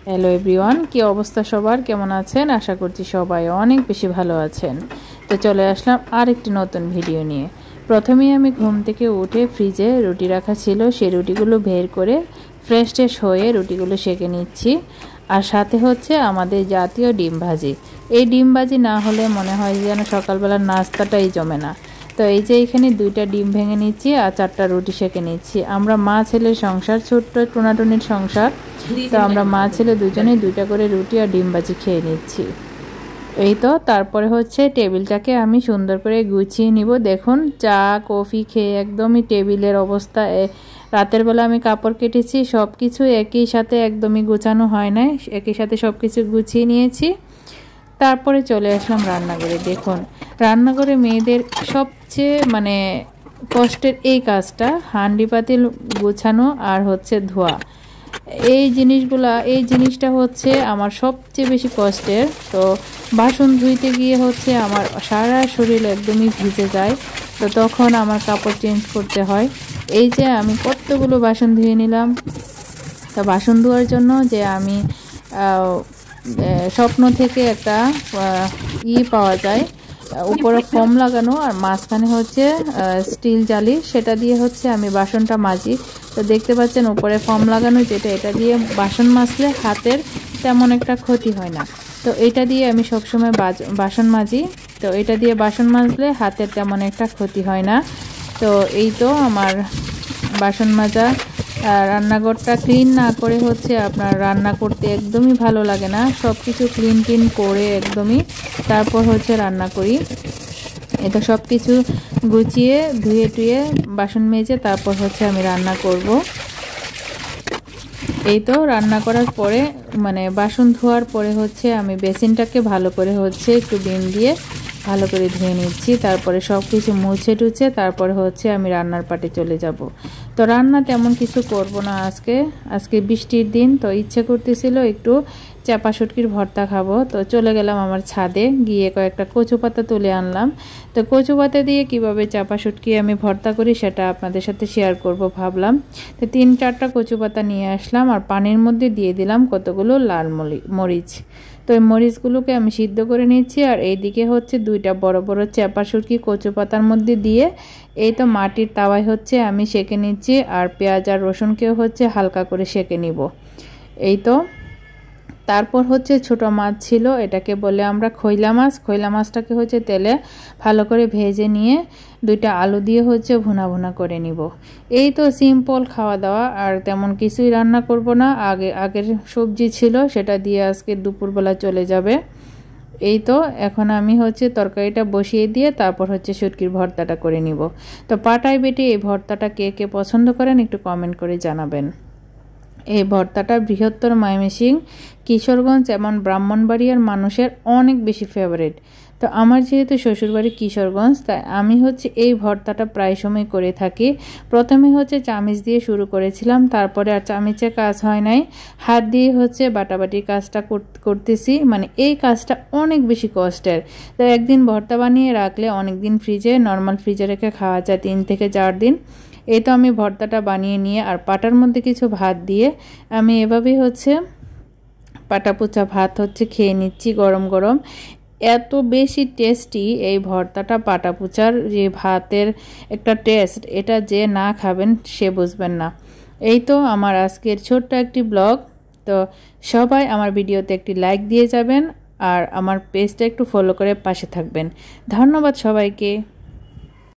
Hello everyone, কি অবস্থা সবার? কেমন আছেন? আশা করছি সবাই অনেক বেশি ভালো আছেন। তো চলে আসলাম আরেকটি নতুন ভিডিও নিয়ে। প্রথমেই আমি ঘুম থেকে উঠে ফ্রিজে রুটি রাখা ছিল, সেই রুটিগুলো বের করে ফ্রেশ হয়ে রুটিগুলো সেঁকে নিচ্ছি। আর সাথে হচ্ছে আমাদের জাতীয় ডিম ভাজি। এই ডিম ভাজি না হলে মনে হয় যেন সকালবেলার নাস্তাটাই জমে না। তো এই যে এখানে 2টা ডিম ভেঙে নিচ্ছি আর 4টা রুটি সেঁকে নিচ্ছি। আমরা মা ছেলের সংসার, ছোট্ট টোনাটুনির সংসার। তো আমরা মা ছেলে দুজনেই 2টা করে রুটি আর ডিম ভাজি খেয়ে নিচ্ছি। এই তো তারপরে হচ্ছে টেবিলটাকে আমি সুন্দর করে গুছিয়ে নিব। দেখুন, চা কফি খেয়ে একদমই টেবিলের অবস্থা। রাতের বেলা আমি কাপড় কেটেছি, সব কিছু একই সাথে একদমই গোছানো হয় নাই, একই সাথে সব কিছু গুছিয়ে নিয়েছি। তারপরে চলে আসলাম রান্নাঘরে। দেখুন, রান্নাঘরে মেয়েদের সবচেয়ে কষ্টের এই কাজটা, হাঁড়ি পাতিল গোছানো আর হচ্ছে ধোয়া। এই জিনিসটা হচ্ছে আমার সবচেয়ে বেশি কষ্টের। তো বাসন ধুইতে গিয়ে হচ্ছে আমার সারা শরীর একদমই ভিজে যায়। তো তখন আমার কাপড় চেঞ্জ করতে হয়। এই যে আমি কতগুলো বাসন ধুয়ে নিলাম। তা বাসন ধোয়ার জন্য যে আমি স্বপ্ন থেকে একটা পাওয়া যায়, উপরে ফোম লাগানো আর মাঝখানে হচ্ছে স্টিল জালি, সেটা দিয়ে হচ্ছে আমি বাসনটা মাজি। তো দেখতে পাচ্ছেন উপরে ফোম লাগানো, যেটা এটা দিয়ে বাসন মাজলে হাতের তেমন একটা ক্ষতি হয় না। তো এটা দিয়ে আমি সবসময় বাসন মাজি। তো এটা দিয়ে বাসন মাজলে হাতের তেমন একটা ক্ষতি হয় না। তো এই তো আমার বাসন মাজা। রান্নাঘরটা ক্লিন না করে হচ্ছে আপনার রান্না করতে একদমই ভালো লাগে না। সব কিছু ক্লিন করে একদমই তারপর হচ্ছে রান্না করি। এটা সব কিছু গুছিয়ে ধুয়ে টুয়ে বাসন মেজে তারপর হচ্ছে আমি রান্না করব। এই তো রান্না করার পরে বাসন ধোয়ার পরে হচ্ছে আমি বেসিনটাকে ভালো করে হচ্ছে একটু বিম দিয়ে ভালো করে ধুয়ে নিচ্ছি। তারপরে সব কিছু মুছে টুছে তারপরে হচ্ছে আমি রান্নার পাটে চলে যাব। তো রান্না তেমন কিছু করব না আজকে বৃষ্টির দিন। তো ইচ্ছে করতেছিল একটু চাপা শুটকির ভর্তা খাবো। তো চলে গেলাম আমার ছাদে, গিয়ে কয়েকটা কচু পাতা তুলে আনলাম। তো কচু পাতা দিয়ে কিভাবে চাপা শুটকি আমি ভর্তা করি সেটা আপনাদের সাথে শেয়ার করব ভাবলাম। তো 3-4টা কচু পাতা নিয়ে আসলাম আর পানির মধ্যে দিয়ে দিলাম কতগুলো লাল মরিচ। তো এই মরিচগুলোকে আমি সিদ্ধ করে নিচ্ছি। আর এইদিকে হচ্ছে 2টা বড় বড় চাপা শুটকি কচু পাতার মধ্যে দিয়ে এই তো মাটির তাওয়ায় হচ্ছে আমি সেঁকে নিচ্ছি। আর পেঁয়াজ আর রসুনকেও হচ্ছে হালকা করে সেঁকে নিব। এই তো তারপর হচ্ছে ছোট মাছ ছিল, এটাকে বলে আমরা খৈলা মাছ। খৈলা মাছটাকে হচ্ছে তেলে ভালো করে ভেজে নিয়ে 2টা আলু দিয়ে হচ্ছে ভুনা করে নিব। এই তো সিম্পল খাওয়া দাওয়া, আর তেমন কিছুই রান্না করব না। আগের সবজি ছিল সেটা দিয়ে আজকে দুপুরবেলা চলে যাবে। এই তো এখন আমি হচ্ছে তরকারিটা বসিয়ে দিয়ে তারপর হচ্ছে শুটকির ভর্তাটা করে নিব। তো পাটায় বেটে এই ভর্তাটা কে কে পছন্দ করেন একটু কমেন্ট করে জানাবেন। এই ভর্তাটা বৃহত্তর ময়মনসিংহ, কিশোরগঞ্জ এবং ব্রাহ্মণবাড়িয়ার মানুষের অনেক বেশি ফেভারিট। তো আমার যেহেতু শ্বশুরবাড়ি কিশোরগঞ্জ, তাই আমি হচ্ছে এই ভর্তাটা প্রায় সময় করে থাকি। প্রথমে হচ্ছে চামিচ দিয়ে শুরু করেছিলাম, তারপরে আর চামিচে কাজ হয় নাই, হাত দিয়ে হচ্ছে বাটাবাটির কাজটা করতেছি। এই কাজটা অনেক বেশি কষ্টের। তো একদিন ভর্তা বানিয়ে রাখলে অনেক দিন নর্মাল ফ্রিজে রেখে খাওয়া যায় 3 থেকে 4 দিন। এই তো আমি ভর্তাটা বানিয়ে নিয়ে আর পাটার মধ্যে কিছু ভাত দিয়ে আমি এভাবেই হচ্ছে পাটা পোচা ভাত হচ্ছে খেয়ে নিচ্ছি গরম গরম। এত বেশি টেস্টি এই ভর্তাটা, পাটা পোচার যে ভাতের একটা টেস্ট, এটা যে না খাবেন সে বুঝবেন না। এই তো আমার আজকের ছোট্ট একটি ব্লগ। তো সবাই আমার ভিডিওতে একটি লাইক দিয়ে যাবেন আর আমার পেজটা একটু ফলো করে পাশে থাকবেন। ধন্যবাদ সবাইকে।